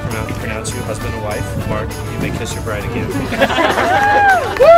pronounce you husband and wife. Mark, you may kiss your bride again.